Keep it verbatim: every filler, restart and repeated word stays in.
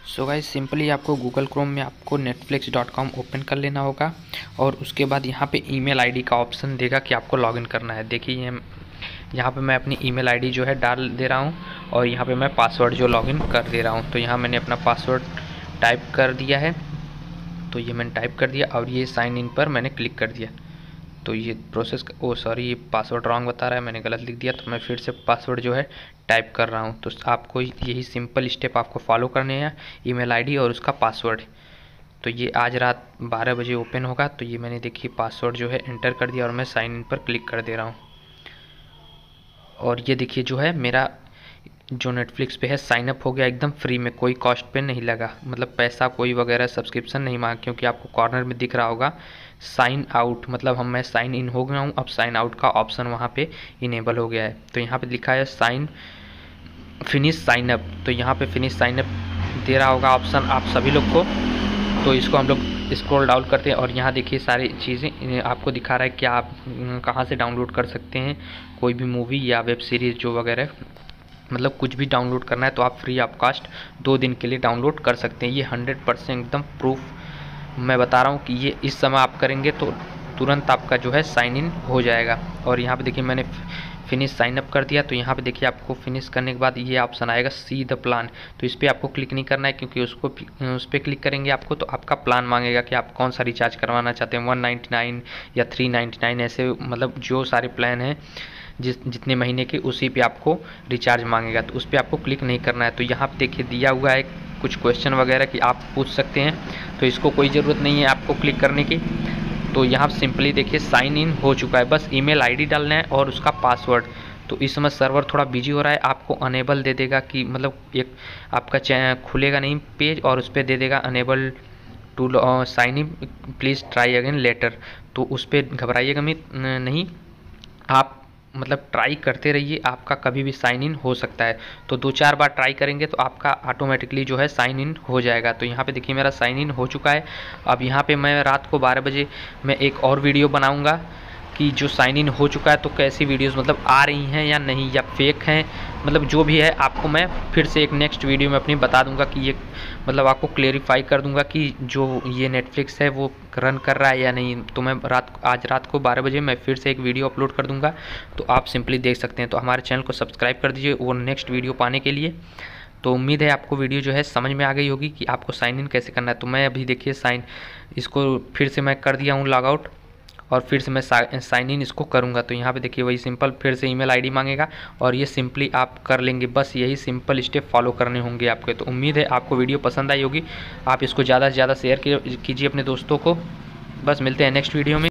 सो guys simply आपको Google Chrome में आपको नेटफ्लिक्स डॉट कॉम ओपन कर लेना होगा और उसके बाद यहाँ पे ईमेल आईडी का ऑप्शन देगा कि आपको लॉगिन करना है। देखिए ये यहाँ पे मैं अपनी ईमेल आईडी जो है डाल दे रहा हूँ और यहाँ पे मैं पासवर्ड जो लॉगिन कर दे रहा हूँ। तो यहाँ मैंने अपना पासवर्ड टाइप कर दिया है, तो ये मैंने टाइप कर दिया और ये साइन इन पर मैंने क्लिक कर दिया। तो ये प्रोसेस ओ सॉरी ये पासवर्ड रॉन्ग बता रहा है, मैंने गलत लिख दिया। तो मैं फिर से पासवर्ड जो है टाइप कर रहा हूँ। तो आपको यही सिंपल स्टेप आपको फॉलो करने हैं, ईमेल आईडी और उसका पासवर्ड। तो ये आज रात बारह बजे ओपन होगा। तो ये मैंने देखिए पासवर्ड जो है एंटर कर दिया और मैं साइन इन पर क्लिक कर दे रहा हूँ। और ये देखिए जो है मेरा जो नेटफ्लिक्स पे है साइन अप हो गया एकदम फ्री में, कोई कॉस्ट पे नहीं लगा, मतलब पैसा कोई वगैरह सब्सक्रिप्शन नहीं मांगा। क्योंकि आपको कॉर्नर में दिख रहा होगा साइन आउट, मतलब हम मैं साइन इन हो गया हूँ, अब साइन आउट का ऑप्शन वहाँ पे इनेबल हो गया है। तो यहाँ पे लिखा है साइन फिनिश साइन अप, तो यहाँ पे फिनिश साइन अप दे रहा होगा ऑप्शन आप सभी लोग को। तो इसको हम लोग स्क्रॉल डाउन करते हैं और यहाँ देखिए सारी चीज़ें आपको दिखा रहा है कि आप कहाँ से डाउनलोड कर सकते हैं कोई भी मूवी या वेब सीरीज़ जो वगैरह, मतलब कुछ भी डाउनलोड करना है तो आप फ्री ऑफ कास्ट दो दिन के लिए डाउनलोड कर सकते हैं। ये हंड्रेड परसेंट एकदम प्रूफ मैं बता रहा हूँ कि ये इस समय आप करेंगे तो तुरंत आपका जो है साइन इन हो जाएगा। और यहाँ पे देखिए मैंने फिनिश साइन अप कर दिया। तो यहाँ पे देखिए आपको फिनिश करने के बाद ये ऑप्शन आएगा सी द प्लान, तो इस पर आपको क्लिक नहीं करना है क्योंकि उसको उस पर क्लिक करेंगे आपको तो आपका प्लान मांगेगा कि आप कौन सा रिचार्ज करवाना चाहते हैं, वन नाइन्टी नाइन या थ्री नाइन्टी नाइन, ऐसे मतलब जो सारे प्लान हैं जिस जितने महीने के उसी पे आपको रिचार्ज मांगेगा, तो उस पर आपको क्लिक नहीं करना है। तो यहाँ पे देखिए दिया हुआ है कुछ क्वेश्चन वगैरह कि आप पूछ सकते हैं, तो इसको कोई ज़रूरत नहीं है आपको क्लिक करने की। तो यहाँ सिंपली देखिए साइन इन हो चुका है, बस ईमेल आईडी डालना है और उसका पासवर्ड। तो इस समय सर्वर थोड़ा बिजी हो रहा है, आपको अनेबल दे देगा कि मतलब एक आपका चैनल खुलेगा नहीं पेज और उस पर दे देगा unable to sign in please try again later. तो उस पर घबराइएगा नहीं, आप मतलब ट्राई करते रहिए, आपका कभी भी साइन इन हो सकता है। तो दो चार बार ट्राई करेंगे तो आपका ऑटोमेटिकली जो है साइन इन हो जाएगा। तो यहाँ पे देखिए मेरा साइन इन हो चुका है। अब यहाँ पे मैं रात को बारह बजे मैं एक और वीडियो बनाऊँगा कि जो साइन इन हो चुका है तो कैसी वीडियोस मतलब आ रही हैं या नहीं, या फेक हैं, मतलब जो भी है आपको मैं फिर से एक नेक्स्ट वीडियो में अपनी बता दूंगा कि ये मतलब आपको क्लेरिफाई कर दूंगा कि जो ये नेटफ्लिक्स है वो रन कर रहा है या नहीं। तो मैं रात आज रात को बारह बजे मैं फिर से एक वीडियो अपलोड कर दूंगा, तो आप सिंपली देख सकते हैं। तो हमारे चैनल को सब्सक्राइब कर दीजिए वो नेक्स्ट वीडियो पाने के लिए। तो उम्मीद है आपको वीडियो जो है समझ में आ गई होगी कि आपको साइन इन कैसे करना है। तो मैं अभी देखिए साइन इसको फिर से मैं कर दिया हूँ लॉग आउट और फिर से मैं साइन इन इसको करूँगा। तो यहाँ पे देखिए वही सिंपल फिर से ईमेल आईडी मांगेगा और ये सिंपली आप कर लेंगे, बस यही सिंपल स्टेप फॉलो करने होंगे आपके। तो उम्मीद है आपको वीडियो पसंद आई होगी, आप इसको ज़्यादा से ज़्यादा शेयर कीजिए अपने दोस्तों को। बस मिलते हैं नेक्स्ट वीडियो में।